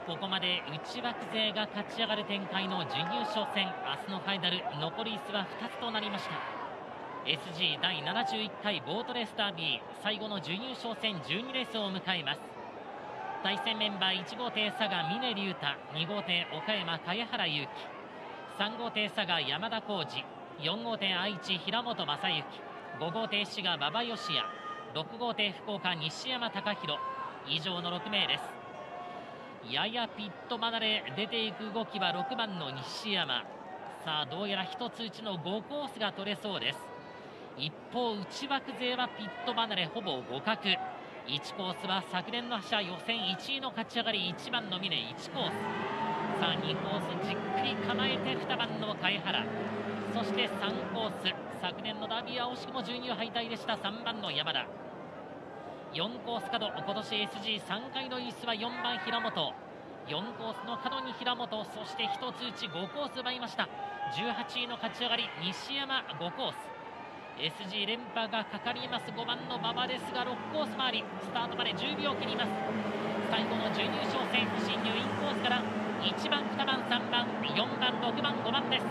ここまで内枠勢が勝ち上がる展開の準優勝戦、明日のファイナル残り椅子は2つとなりました。 SG 第71回ボートレースダービー最後の準優勝戦12レースを迎えます。対戦メンバー1号艇佐賀峰竜太、2号艇岡山茅原祐希、3号艇佐賀山田浩二、4号艇愛知平本正幸、5号艇滋賀馬場義也、6号艇福岡西山貴弘、以上の6名です。ややピット離れ出ていく動きは6番の西山。さあどうやら1つ内の5コースが取れそうです。一方内枠勢はピット離れほぼ互角。1コースは昨年の覇者予選1位の勝ち上がり1番の峰1コース。さあ2コースじっくり構えて2番の貝原、そして3コース昨年のダービーは惜しくも準優敗退でした3番の山田。4コース角、今年 SG3 回の椅子は4番平本、4コースの角に平本、そして1つ内5コース奪いました。18位の勝ち上がり西山5コース。 SG 連覇がかかります5番の馬場ですが6コース周り、スタートまで10秒切ります。最後の準優勝戦、進入インコースから1番2番3番4番6番5番です。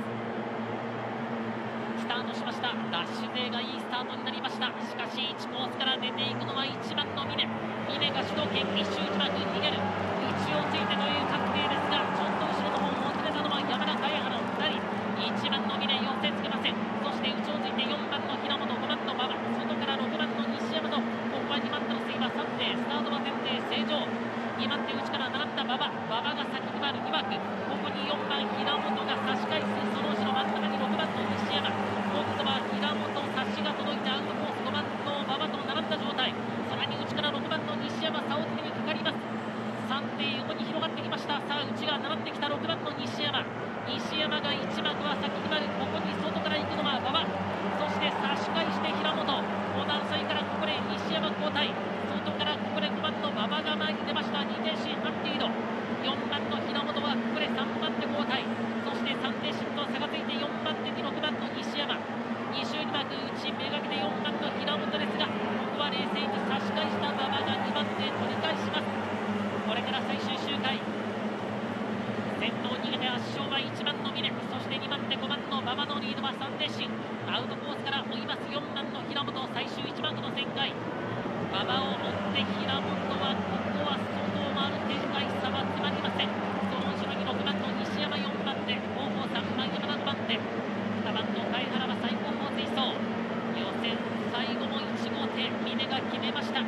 スタートしました。ダッシュ勢がいいスタートになりました。しかし1コースから出ていくのは1番の峰が主導権、一周1番逃げる、内をついてという確定ですが、ちょっと後ろの方も遅れたのは山田茅原の2人。1番の峰寄せつけません。そして内をついて4番の平本、5番の馬場、外から6番の西山と、ここは2番手の杉は3艇、スタートは前提正常。2番手内から並んだ馬場が先に回る2枠、ここに4番平本が差し返す。その後ろ真ん中に6番の西山、今度は平本差しが届いてアウトコース5番の馬場と並んだ状態。さらに内から6番の西山、差をつけにかかります。3艇横に広がってきました。さあ内が並んできた6番の西山が1枠は先に回る。ここに外から行くのは馬場、そして差し返して平本、5段差からここで西山交代、外からここで5番の馬場が前に出ました。2点進半リード。4番の平本はここで3番手交代、そして3点進と差がついて4番手に6番の西山、2周2枠内めがけて4番の平本ですが、ここは冷静に差し返した馬場が2番手取り返します。これから最終周回、先頭逃げて圧勝は1番の峰、そして2番手5番の馬場のリードは3点進。アウトコースから追います4番の平本、最終1番手の旋回、馬場を追って平本はここは外を回る展開、差は詰まりません。その後ろに6番の西山4番手、後方3番山田5番手、2番の貝原は最高峰追走。予選最後の1号艇峰が決めました。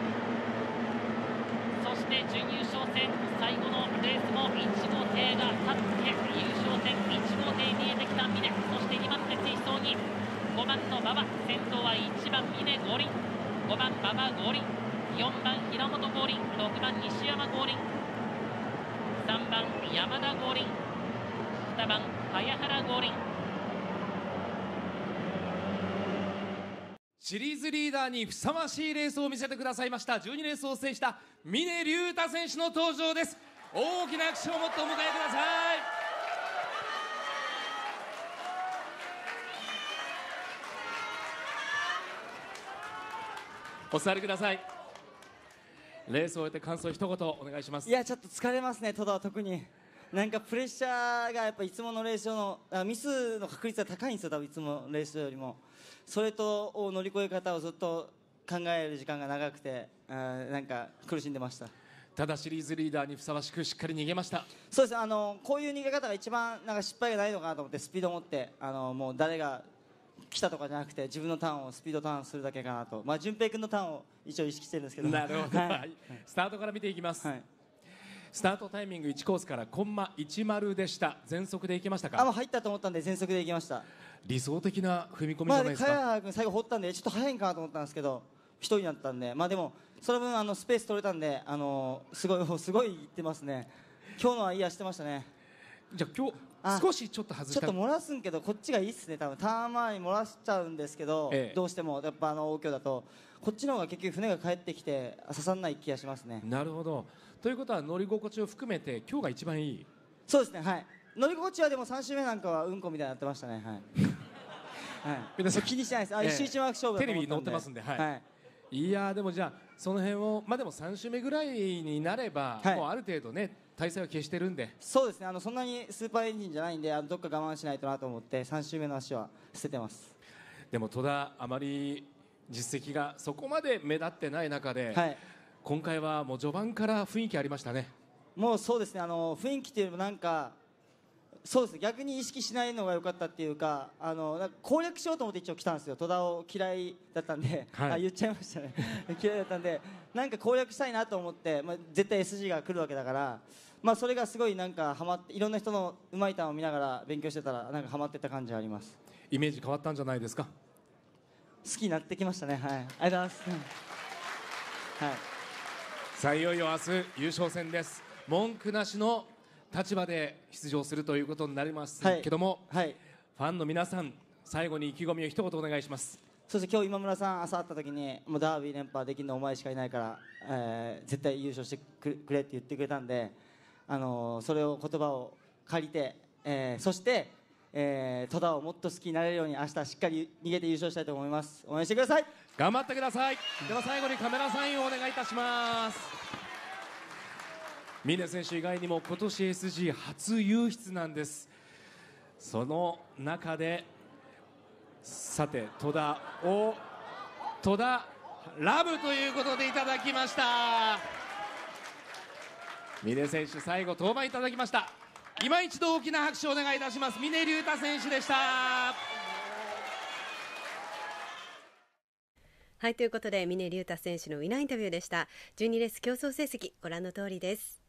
そして準優勝戦最後のレースも1号艇が勝って優勝戦1号艇見えてきた峰、そして2番手追走に5番の馬場、先頭は1番峰合輪、5番馬場合輪、4番平本合輪、6番西山合輪、3番山田合輪、2番茅原合輪。 シリーズリーダーにふさわしいレースを見せてくださいました12レースを制した峰竜太選手の登場です。大きな拍手を持ってお迎えください。お座りください。レースを終えて感想一言お願いします。 いやちょっと疲れますね。トドは特になんかプレッシャーがやっぱいつものレースのミスの確率が高いんですよ。多分いつものレースよりもそれと乗り越え方をずっと考える時間が長くてなんか苦しんでました。 ただシリーズリーダーにふさわしくしっかり逃げました。 そうです。こういう逃げ方が一番なんか失敗がないのかなと思って、スピードを持ってもう誰が来たとかじゃなくて自分のターンをスピードターンするだけかなと。順平君のターンを一応意識してるんですけど。 なるほど、 はいはい、スタートから見ていきます、 はい、 スタートタイミング1コースからコンマ10でした。全速でいけましたか？ もう入ったと思ったんで全速でいきました。 理想的な踏み込みじゃないですか。 茅原君最後掘ったんでちょっと早いんかなと思ったんですけど一人になったんで、でもその分スペース取れたんで、すごいいってますね。今日のはいい足してましたね。 じゃあ今日少しちょっと外したちょっと漏らすんけどこっちがいいっすね。多分ターン前に漏らしちゃうんですけど、どうしてもやっぱ大京だとこっちの方が結局船が帰ってきて刺さらない気がしますね。 なるほど。ということは乗り心地を含めて今日が一番いい。 そうですね。はい。乗り心地はでも3周目なんかはうんこみたいになってましたね。はい。はい、気にしてないです。一周一マーク勝負だと思ったんで。 テレビに載ってますんで、はい。 いやーでもじゃあその辺をでも3周目ぐらいになれば、 はいもうある程度ね体勢は消してるんで。 そうですね、そんなにスーパーエンジンじゃないんで、どっか我慢しないとなと思って3周目の足は捨ててます。 でも戸田あまり実績がそこまで目立ってない中で、 はい、 今回はもう序盤から雰囲気ありましたね。 もうそうですね、雰囲気というよりもなんかそうですね、逆に意識しないのが良かったっていうか、なんか攻略しようと思って一応来たんですよ。戸田を嫌いだったんで、 はい言っちゃいましたね嫌いだったんで、なんか攻略したいなと思って、絶対 SG が来るわけだから、それがすごいなんかハマって、いろんな人のうまいターンを見ながら勉強してたらなんかハマってった感じがあります。 イメージ変わったんじゃないですか。 好きになってきましたね。はい、ありがとうございますはい、 さあいよいよ明日優勝戦です。文句なしの立場で出場するということになりますけども、 はい、 ファンの皆さん最後に意気込みを一言お願いします。 そして今日今村さん朝会った時にもうダービー連覇できるのお前しかいないから、絶対優勝してくれって言ってくれたんで、それを言葉を借りて、そして、戸田をもっと好きになれるように明日しっかり逃げて優勝したいと思います。応援してください。 頑張ってください。では最後にカメラサインをお願いいたします。峰選手以外にも今年 SG 初優出なんです。その中でさて戸田ラブということでいただきました。峰選手最後登板いただきました。今一度大きな拍手をお願いいたします。峰竜太選手でした。 はい、ということで峰竜太選手のウィナーインタビューでした。12レース競争成績ご覧の通りです。